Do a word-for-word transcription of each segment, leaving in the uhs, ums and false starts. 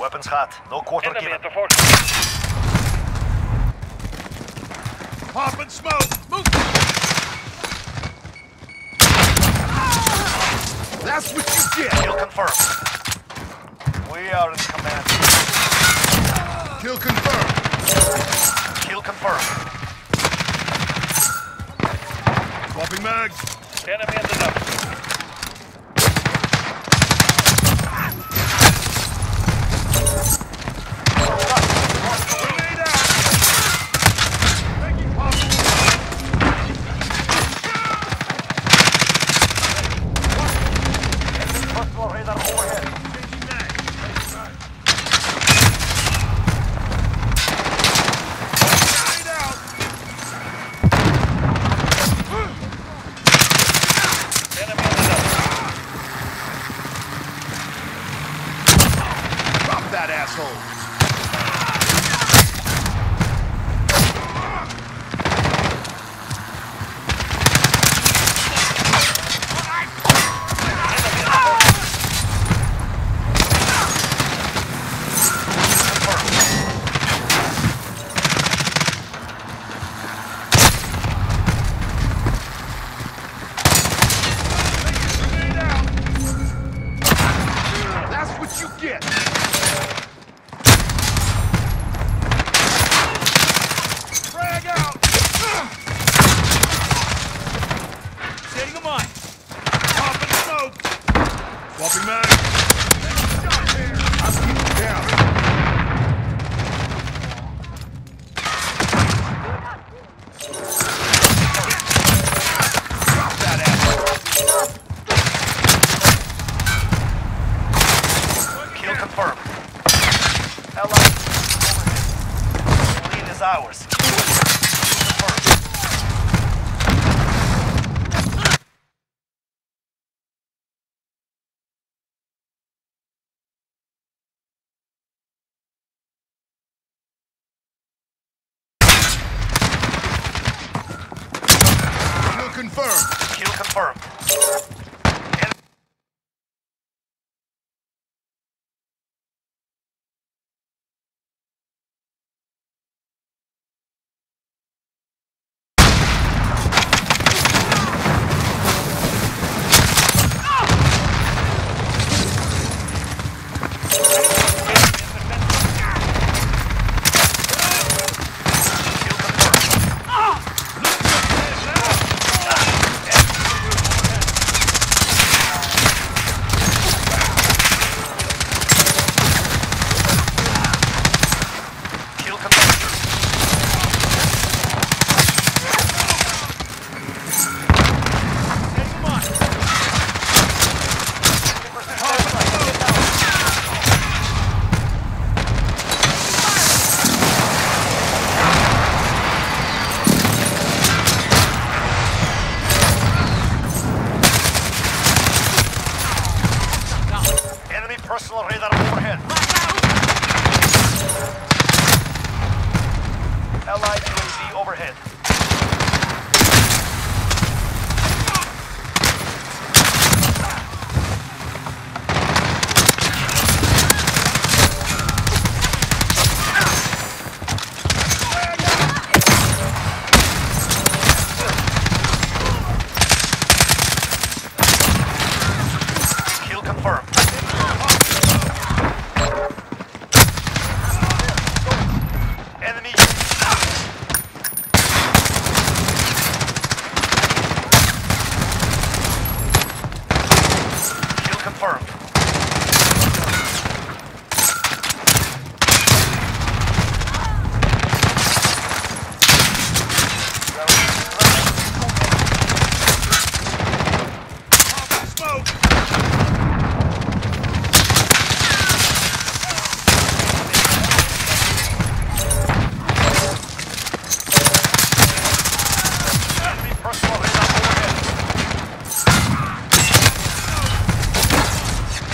Weapons hot. No quarter Enemy given. at the fort. Pop and smoke! Move! That's what you get! Kill confirmed. We are in command. Kill confirmed. Kill confirmed. Swapping mags. Enemy in the dump. Grenade out! Taking pop. Personal radar overhead. Changing mag. Grenade out! Enemy in the dump. Drop that asshole! Grenade out! That's what you get! Frag out! Setting them on! Pop and smoke! Swapping mag! Shot there! I'll keep you down! Drop that asshole! Kill confirmed. Allied overhead. Lead is ours. Kill confirmed. Kill confirmed! Kill confirmed. Kill confirmed. Kill confirmed. Take them on! Enemy personal radar overhead. Allied U A V overhead. Kill confirmed. Enemy. Kill confirmed. Pop and smoke! Enemy personal radar overhead.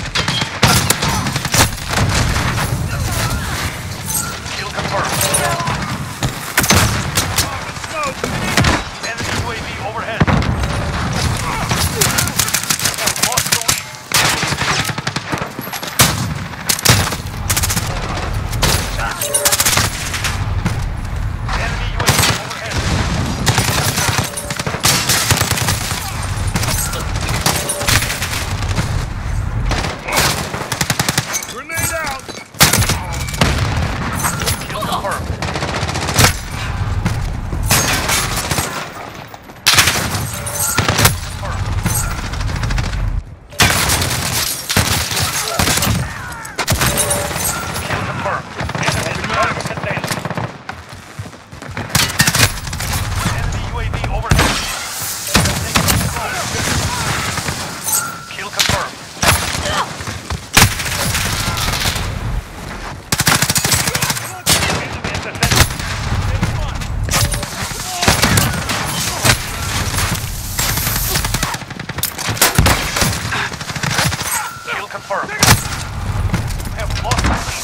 confirmed. We have lost the lead.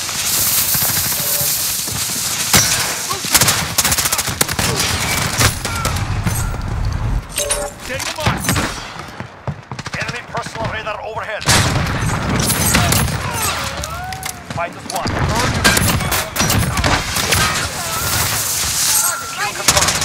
Take them on. Enemy personal radar overhead. Fight is one. Kill confirmed.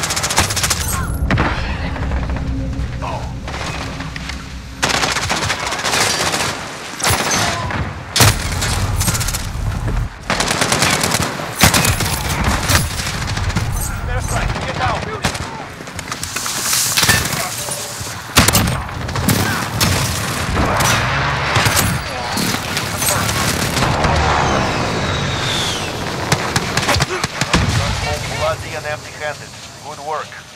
Airstrike, get down. Bloody and empty-handed. Good work.